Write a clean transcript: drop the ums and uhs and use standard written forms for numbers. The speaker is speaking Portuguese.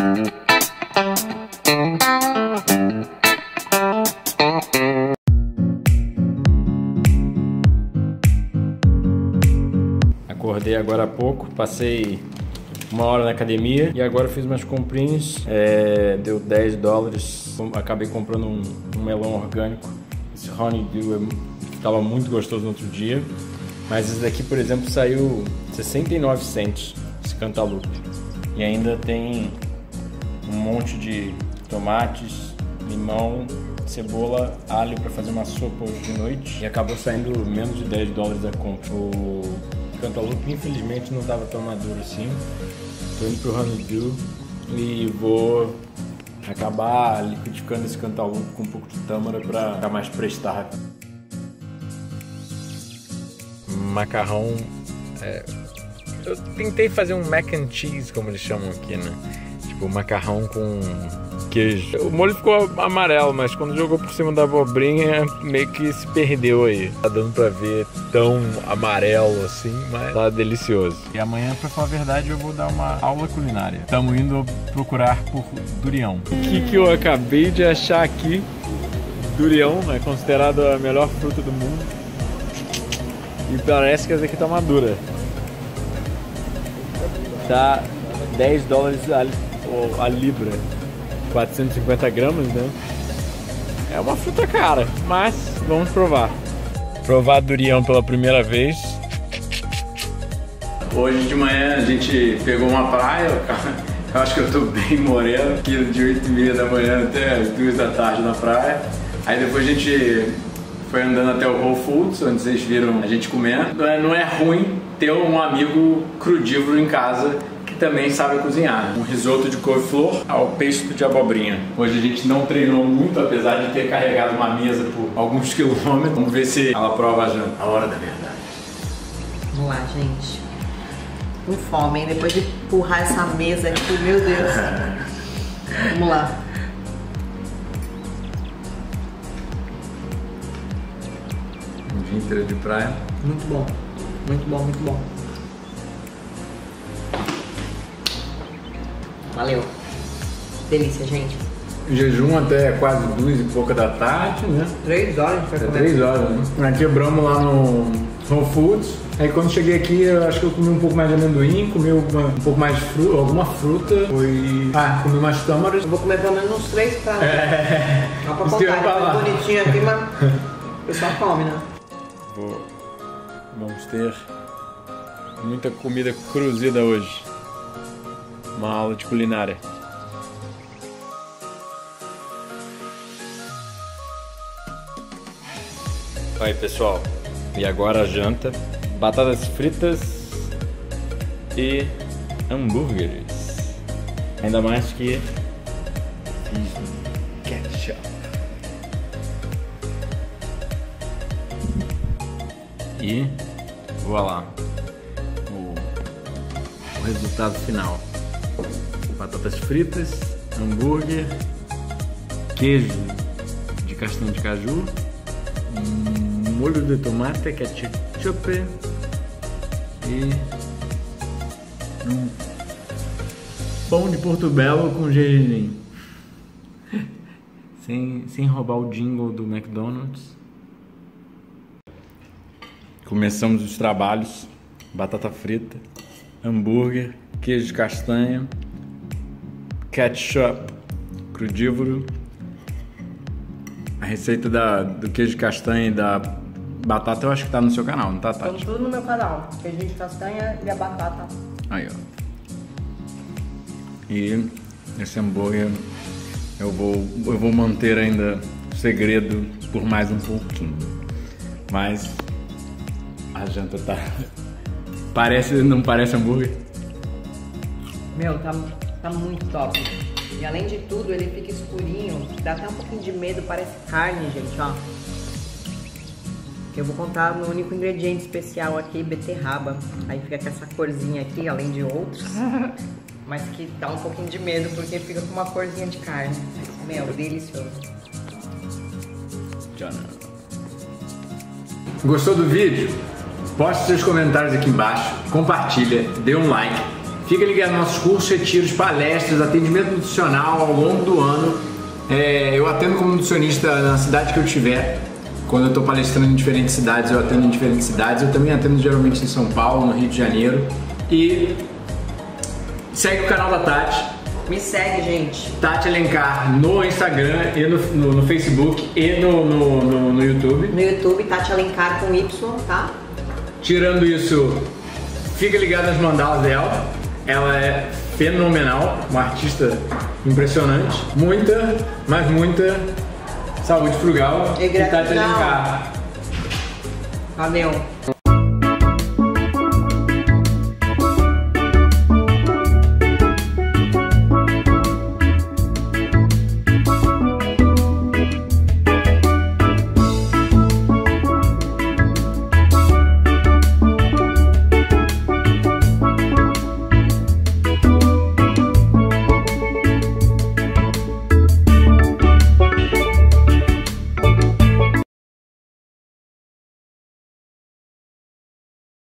Acordei agora há pouco, passei 1 hora na academia e agora fiz umas comprinhas, deu $10, acabei comprando um melão orgânico. Esse honeydew estava muito gostoso no outro dia, mas esse daqui, por exemplo, saiu 69 cents, esse cantaloupe. E ainda tem um monte de tomates, limão, cebola, alho para fazer uma sopa hoje de noite, e acabou saindo menos de $10 da compra. O cantaloupe infelizmente não estava tão maduro assim. Tô indo pro honeydew e vou acabar liquidificando esse cantaloupe com um pouco de tâmara para ficar mais prestável. Macarrão, eu tentei fazer um mac and cheese, como eles chamam aqui, né? Tipo, macarrão com queijo. O molho ficou amarelo, mas quando jogou por cima da abobrinha, meio que se perdeu aí. Tá dando pra ver tão amarelo assim, mas tá delicioso. E amanhã, pra falar a verdade, eu vou dar uma aula culinária. Estamos indo procurar por durião. O que eu acabei de achar aqui? Durião é considerado a melhor fruta do mundo. E parece que essa aqui tá madura. Tá $10 a libra, 450 gramas, né? É uma fruta cara, mas vamos provar. Provar durião pela primeira vez. Hoje de manhã a gente pegou uma praia, eu acho que eu tô bem moreno, aqui de 8h30 da manhã até as 2 da tarde na praia. Aí depois a gente foi andando até o Whole Foods, onde vocês viram a gente comendo. Não é ruim ter um amigo crudívoro em casa que também sabe cozinhar. Um risoto de couve-flor ao pesto de abobrinha. Hoje a gente não treinou muito, apesar de ter carregado uma mesa por alguns quilômetros. Vamos ver se ela prova a janta. A hora da verdade. Vamos lá, gente. Com fome, hein? Depois de empurrar essa mesa aqui, meu Deus. Vamos lá. Um dia inteiro de praia. Muito bom. Muito bom, muito bom. Valeu. Delícia, gente. Jejum até quase 2 e pouca da tarde, né? 3 horas a gente vai até comer. 3 horas, né? Nós quebramos lá no Whole Foods. Aí quando cheguei aqui, eu acho que eu comi um pouco mais de amendoim, comi um pouco mais de fruta, alguma fruta. Comi umas tâmaras. Eu vou comer pelo menos uns 3 pratos. Só pra Isso que eu ia contar, falar. tá bonitinho aqui, mas o pessoal come, né? Vamos ter muita comida cruzida hoje. Uma aula de culinária. Aí pessoal, e agora a janta: batatas fritas e hambúrgueres. Ainda mais que fiz ketchup. E voilá, o resultado final: batatas fritas, hambúrguer, queijo de castanha de caju, molho de tomate, ketchup e um pão de Portobello com gergelim. Sem roubar o jingle do McDonald's. Começamos os trabalhos: batata frita, hambúrguer, queijo de castanha, ketchup crudívoro. A receita do queijo de castanha e da batata eu acho que tá no seu canal, não tá, Tati? Estão tudo no meu canal. Queijo de castanha e a batata. Aí, ó. E esse hambúrguer eu vou manter ainda segredo por mais um pouquinho. Mas a janta tá... não parece hambúrguer? Meu, tá muito top. E além de tudo, ele fica escurinho. Dá até um pouquinho de medo, parece carne, gente, ó. Eu vou contar no único ingrediente especial aqui, beterraba. Aí fica com essa corzinha aqui, além de outros. Mas que dá um pouquinho de medo, porque fica com uma corzinha de carne. Meu, delicioso. Gostou do vídeo? Poste seus comentários aqui embaixo, compartilha, dê um like. Fica ligado nos nossos cursos, retiros, palestras, atendimento nutricional ao longo do ano. Eu atendo como nutricionista na cidade que eu tiver. Quando eu estou palestrando em diferentes cidades, eu atendo em diferentes cidades. Eu também atendo geralmente em São Paulo, no Rio de Janeiro. E segue o canal da Tati. Me segue, gente. Tati Alencar no Instagram e no Facebook e no YouTube. No YouTube, Tati Alencar com Y, tá? Tirando isso, fica ligado nas mandalas dela. Ela é fenomenal, uma artista impressionante. Muita, mas muita saúde frugal. E gratidão. Tati Alencar. Valeu.